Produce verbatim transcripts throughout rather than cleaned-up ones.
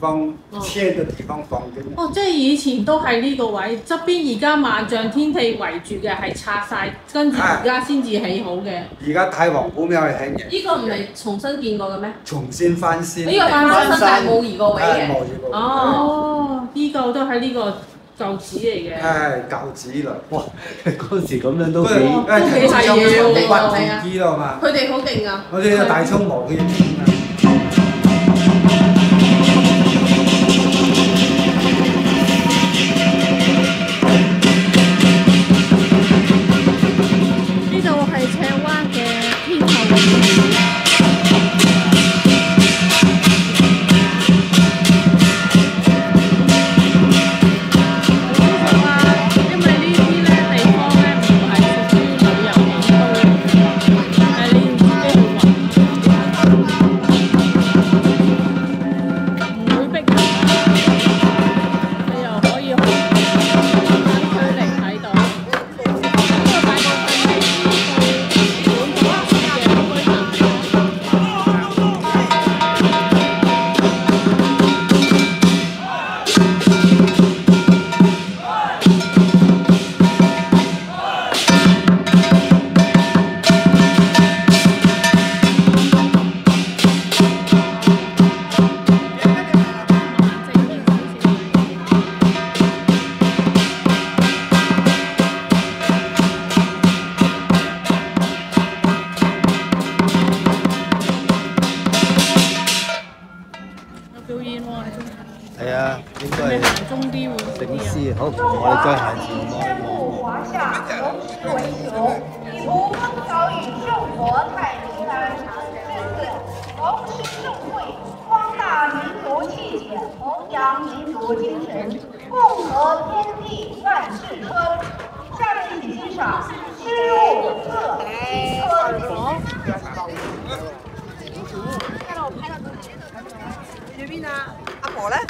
方切嘅地方放嘅。 哦，即係以前都係呢個位側邊，而家萬象天地圍住嘅係拆晒，跟住而家先至起好嘅。 而家太皇古廟係興嘅。 呢個唔係重新建過嘅咩？ 重新翻新。 呢個翻新但係冇移過位嘅。 冇移過。 哦，呢個都係呢個舊址嚟嘅。 係舊址啦。 哇！嗰時咁樣都幾都幾係要骨自己啦嘛。 佢哋好勁㗎。 我哋大葱磨嘅。 係啊，應該係醒獅。好，我哋再行前望一望。 华夏龙狮为雄，以无风调雨圣佛太平安。四龙狮盛会，光大民族气节，弘扬民族精神，共和天地万事春。下面请欣赏狮舞鹤金科龙。看到我拍到自己。雪碧呢？阿婆咧？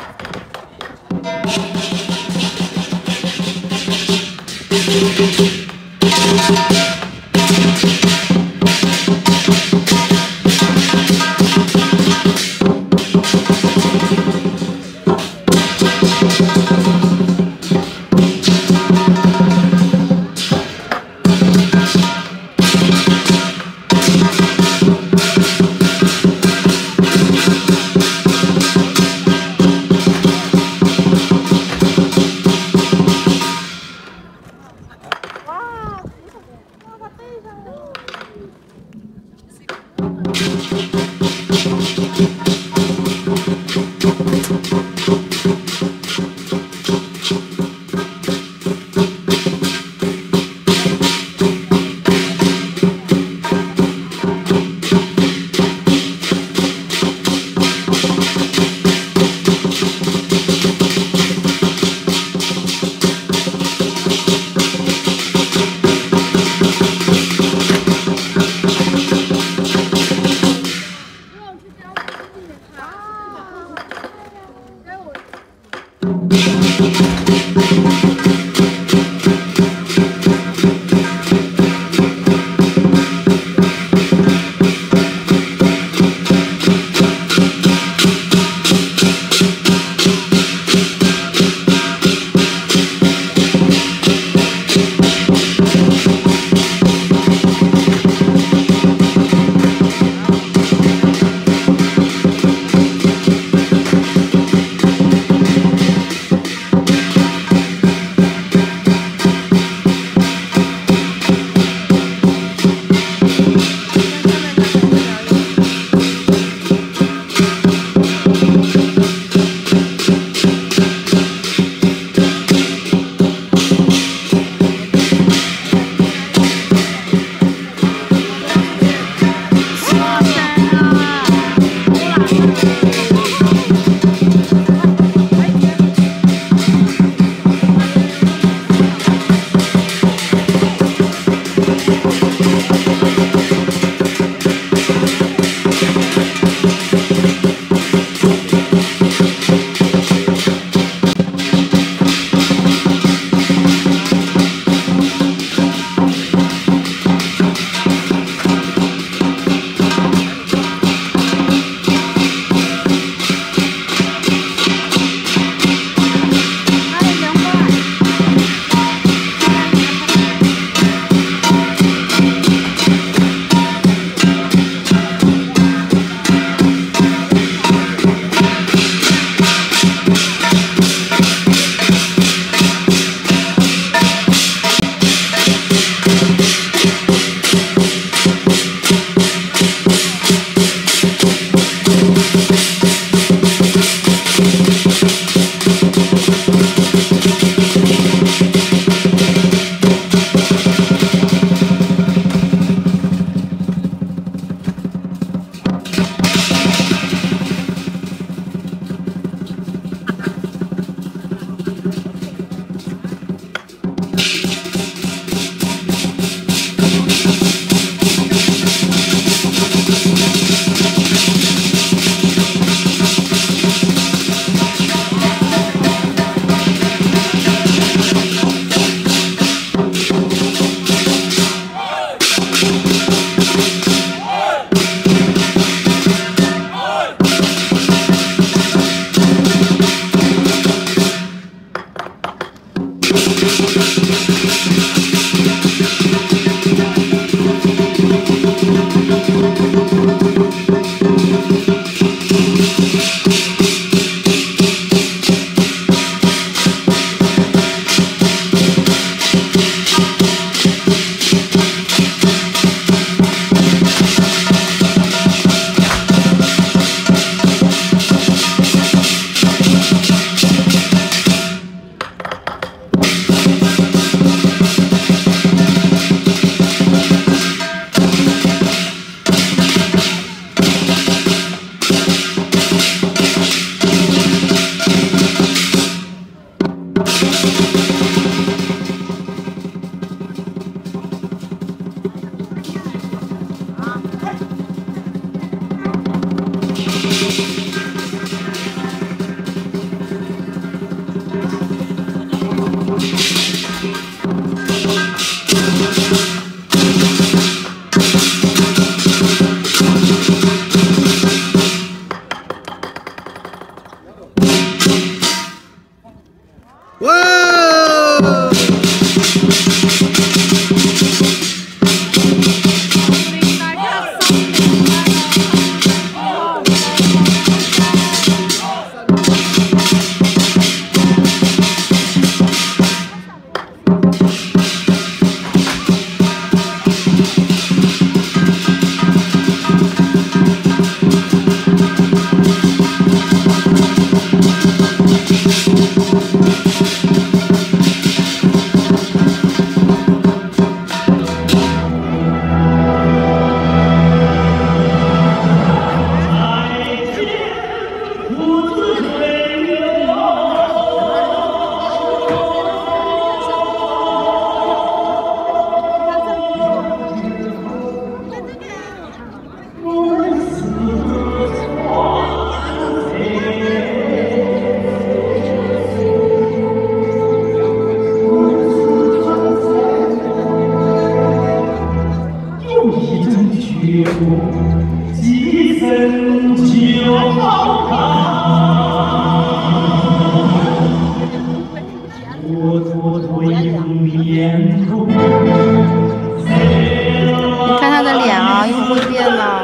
看他的脸啊，一会儿会变的。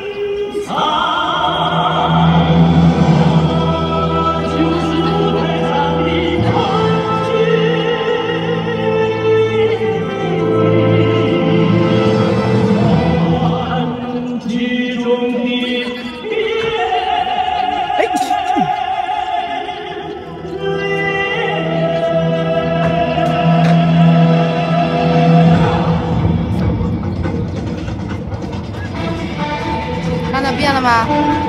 看到变了吗？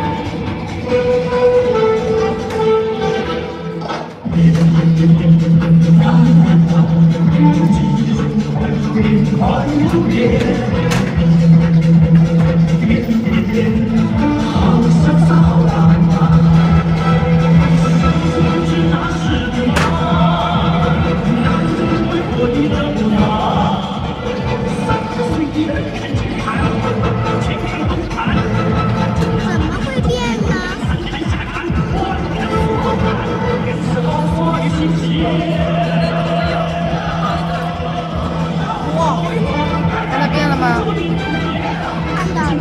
看到变了吗？看到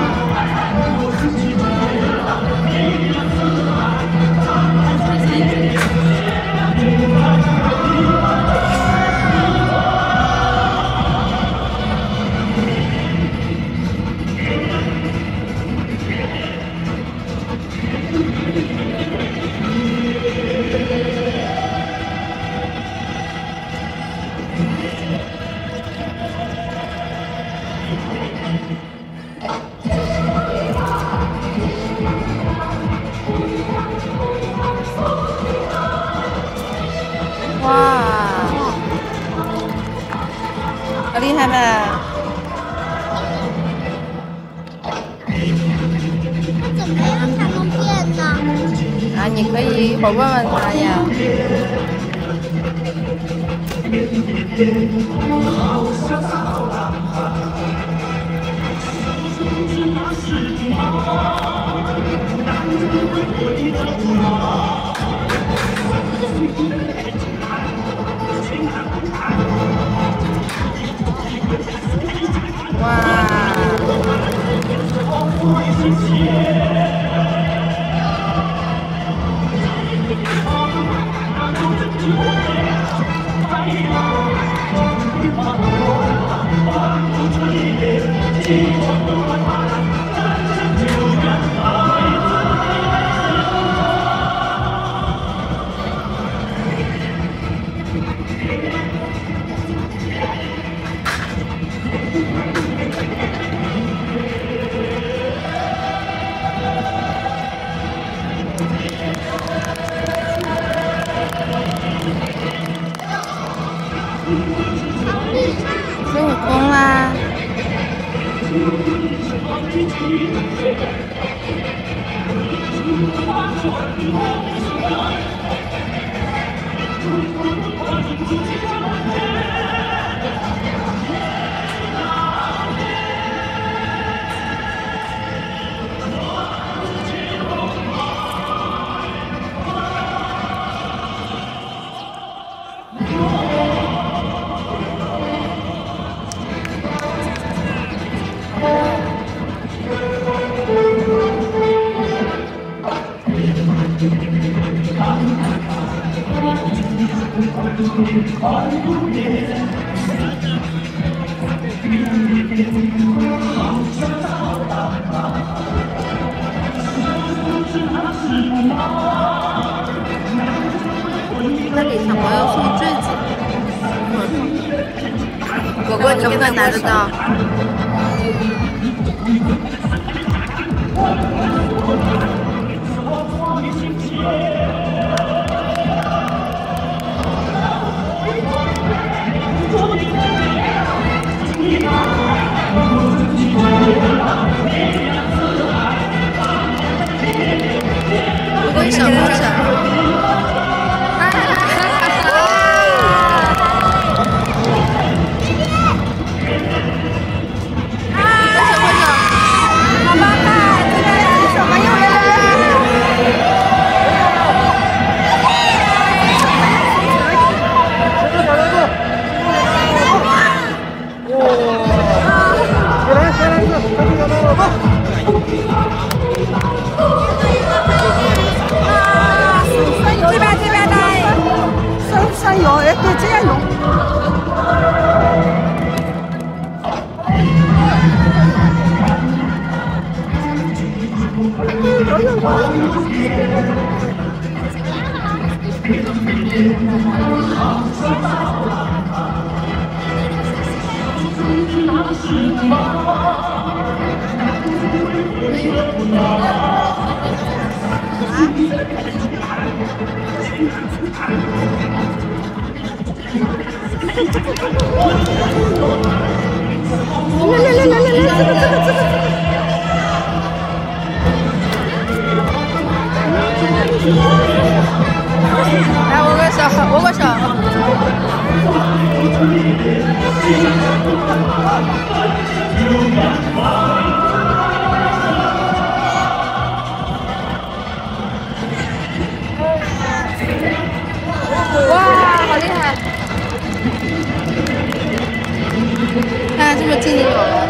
哇，好厉害呗！ 啊，你可以一会儿问问他呀。哇！孙悟空啦！那给小朋友送坠子，果果，你跟他拿得到？果果，你小摸着。来来来来来来，这个这个这个这个。来握个手，握个手。哇，好厉害！看这么近就有了。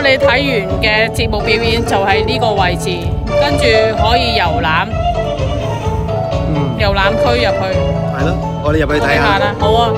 我哋睇完嘅節目表演就喺呢個位置，跟住可以遊覽， 嗯， 遊覽區入去。 係咯，我哋入去睇下。 啦，好啊。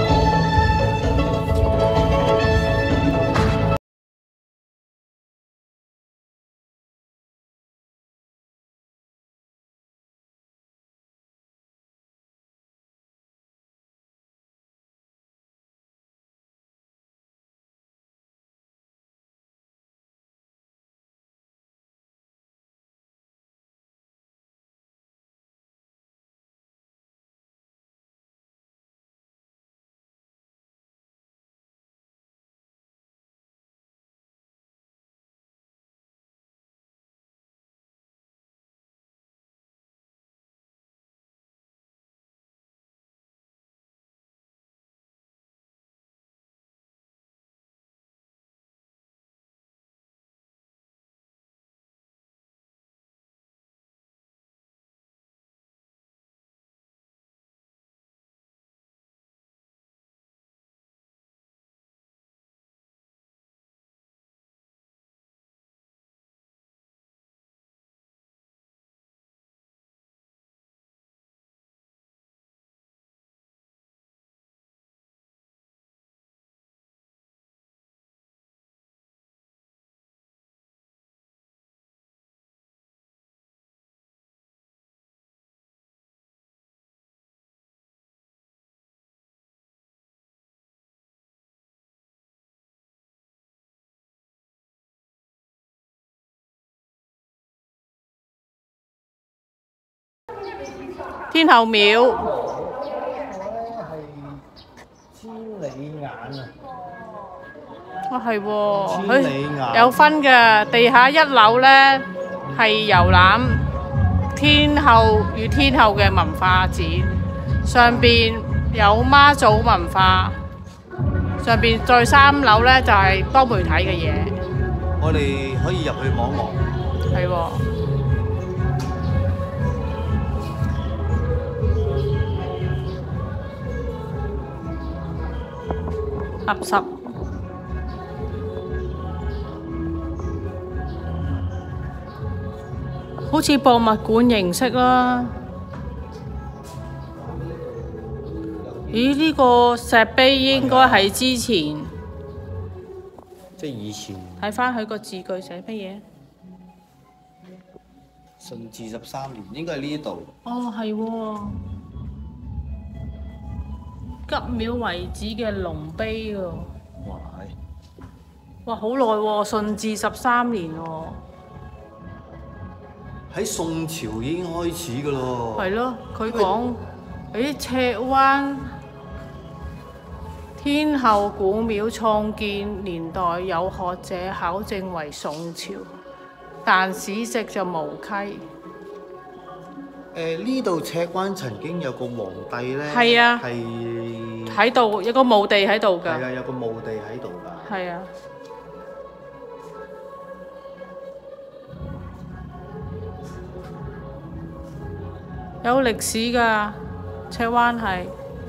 天后廟。 千里眼啊！ 啊係喎， 千里眼佢有分嘅。地下一樓咧係遊覽天后與天后嘅文化展，上邊有媽祖文化，上邊再三樓咧就係多媒體嘅嘢。 我哋可以入去望望。 係喎。合十，好似博物館形式啦。咦？呢個石碑應該係之前， 即係以前。 睇返佢個字句寫乜嘢？ 順治十三年，應該係呢度。 哦，係喎。吉廟遺址嘅龍碑喎， 哇哇好耐喎，順治十三年喎。 喺宋朝已經開始噶咯。 係咯，佢講誒赤灣天后古廟創建年代有學者考證為宋朝，但史籍就無稽。 誒呢度赤灣曾經有個皇帝咧， 係啊， 係喺度有個墓地喺度㗎。 係啊，有個墓地喺度㗎。 係啊。有歷史㗎，赤灣係。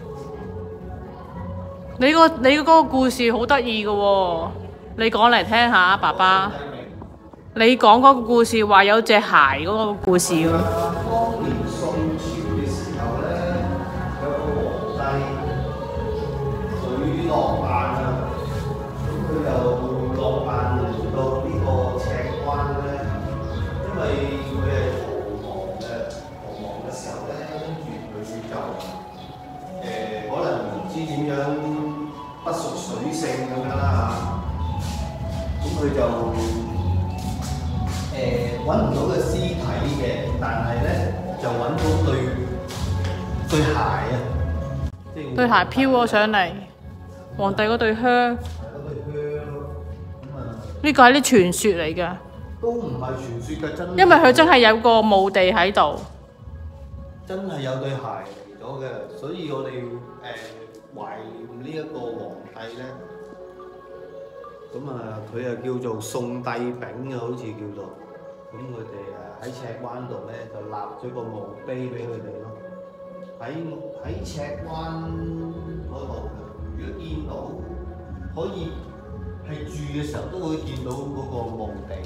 你個你嗰個故事好得意㗎喎，你講嚟聽下，爸爸。你講嗰個故事話有隻鞋嗰個故事喎。 當年宋朝嘅時候咧，有個皇帝佢落難啊，咁佢就落難嚟到呢個赤灣咧，因為佢係逃亡嘅，逃亡嘅時候咧，跟住佢就誒可能唔知點樣不屬水性咁樣啦嚇，咁佢就。誒揾唔到個屍體嘅，但係咧就揾到對對鞋啊！ 對鞋飄咗上嚟，皇帝嗰對靴。 係嗰對靴咯，咁啊。 呢個係啲傳說嚟㗎。 都唔係傳說㗎，真。 因為佢真係有個墓地喺度。 真係有對鞋嚟咗嘅，所以我哋誒懷念呢一個皇帝咧。咁啊，佢又叫做宋帝昺嘅，好似叫做。咁佢哋誒喺赤灣度咧就立咗個墓碑俾佢哋咯。喺喺赤灣嗰度，如果見到可以係住嘅時候都會見到嗰個墓地。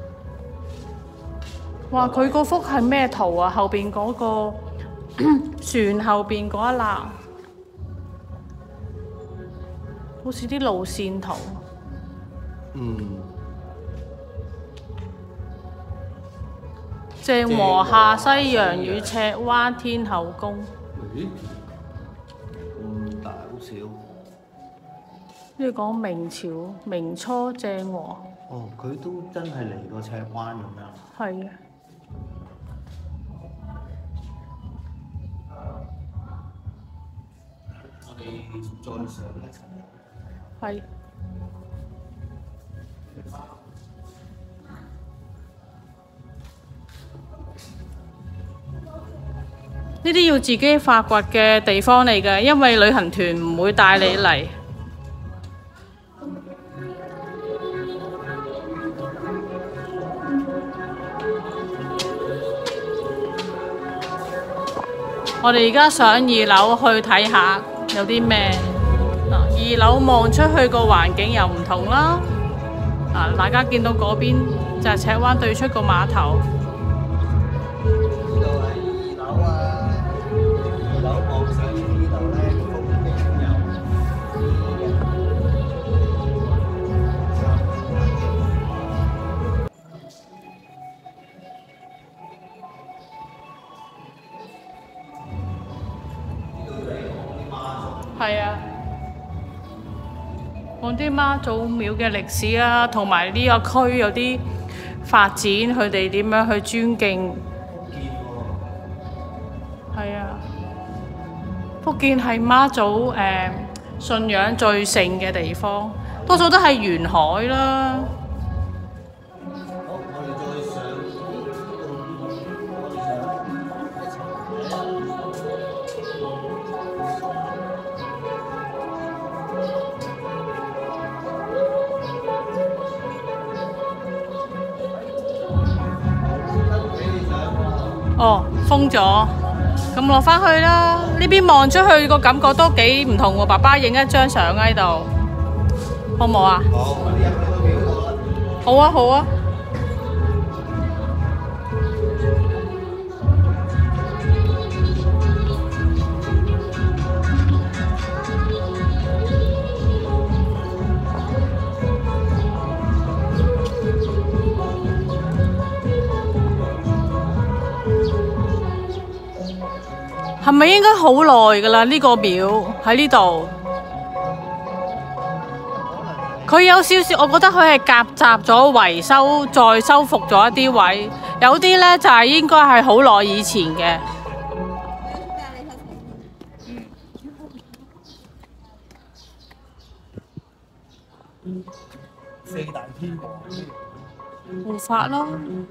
哇！佢嗰幅係咩圖啊？後邊嗰、個船後邊嗰一欄，好似啲路線圖。 嗯。 鄭和下西洋與赤灣天后宮。 咦？咁大好少。 呢個講明朝明初鄭和。 哦，佢都真係嚟過赤灣咁樣。 係啊。 我哋再上一層。 係。呢啲要自己發掘嘅地方嚟嘅，因為旅行團唔會帶你嚟。我哋而家上二樓去睇下有啲咩。嗱，二樓望出去個環境又唔同啦。啊，大家見到嗰邊就係赤灣對出個碼頭。係啊，講啲媽祖廟嘅歷史啊，同埋呢個區有啲發展，佢哋點樣去尊敬。係啊，福建係媽祖誒、呃、信仰最盛嘅地方，多數都係沿海啦。哦，封咗，咁落返去啦。呢邊望出去個感覺都幾唔同喎。爸爸影一張相喺度，好唔好啊？ 好，我哋入去個廟度啦。 好啊，好啊。係咪應該好耐㗎啦？呢、呢個廟喺呢度，佢有少少，我覺得佢係夾雜咗維修，再修復咗一啲位，有啲呢就係、係、應該係好耐以前嘅。 四大天王護法咯。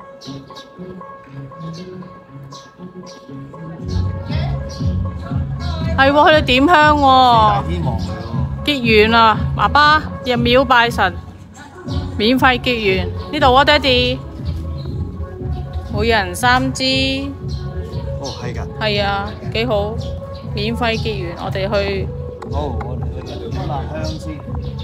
係喎，佢哋點香喎。結緣啊，爸爸入廟拜神，免費結緣。呢度啊，爹哋，每人三支。 哦，係㗎。 係啊，幾好，免費結緣，我哋去。 好，我哋去點下香先。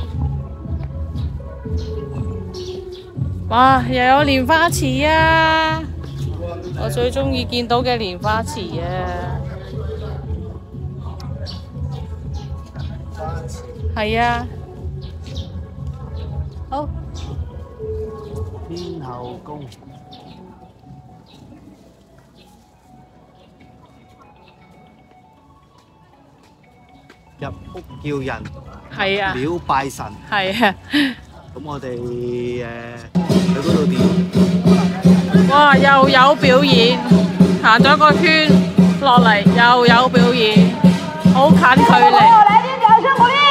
哇！又有蓮花池啊！我最中意見到嘅蓮花池啊！係啊，好。 天后宮入屋叫人， 係啊， 廟拜神。 係啊。 咁我哋誒去嗰度點？ 哇！又有表演，行咗個圈落嚟又有表演，好近距離。來點掌聲鼓勵！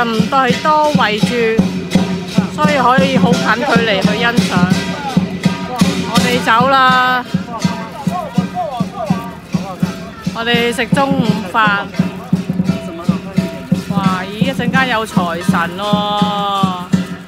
唔對都圍住，所以可以好近距離去欣賞。我哋走啦，我哋食中午飯。哇！咦，一陣間有財神喎！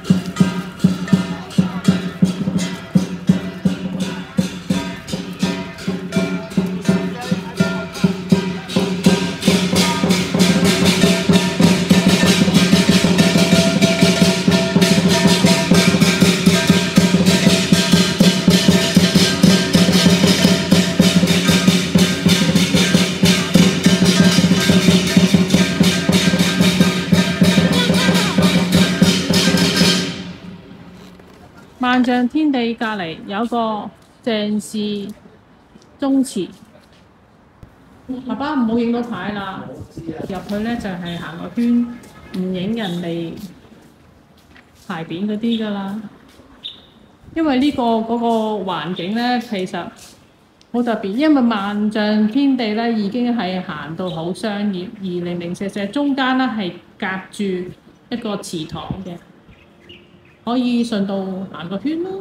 萬象天地隔離有個鄭氏宗祠，爸爸唔好影到牌啦。入去呢就係、是、行個圈，唔影人哋牌匾嗰啲㗎啦。因為呢、這個嗰、那個環境呢，其實好特別，因為萬象天地呢已經係行到好商業，而零零舍舍中間呢係隔住一個祠堂嘅。可以順道行個圈咯。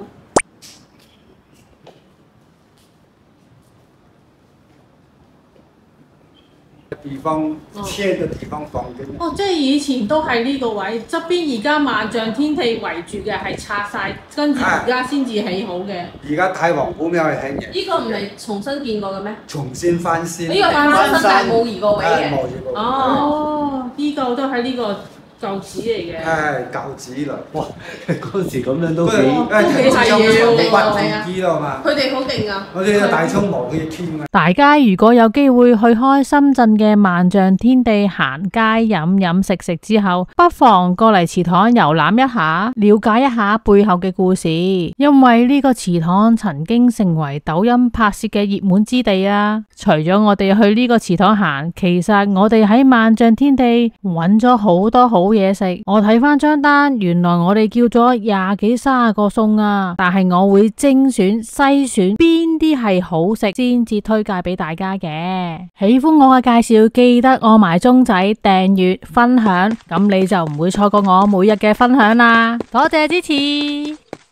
地方切嘅地方放嘅。 哦，即係以前都係呢個位側邊，而家萬象天地圍住嘅係拆晒，跟住而家先至起好嘅。 而家太皇古廟係興嘅。 呢個唔係重新建過嘅咩？ 重新翻新。 呢個翻新但係冇移過位嘅。 冇移過。 哦，呢個都係呢個。舊址嚟嘅， 係舊址啦！ 哇，嗰陣時咁樣都幾都幾係要屈自己啦嘛！ 佢哋好勁啊！ 我哋大葱冇去傾啊！ 大家如果有機會去開深圳嘅萬象天地行街飲飲食食之後，不妨過嚟祠堂遊覽一下，了解一下背後嘅故事。因為呢個祠堂曾經成為抖音拍攝嘅熱門之地啊！除咗我哋去呢個祠堂行，其實我哋喺萬象天地揾咗好多好嘢食。我睇翻張單，原來我哋叫咗廿幾卅個餸啊！但係我會精選篩選邊啲係好食先至推介俾大家嘅。喜歡我嘅介紹，記得按埋鐘仔訂閱分享，咁你就唔會錯過我每日嘅分享啦！多謝支持。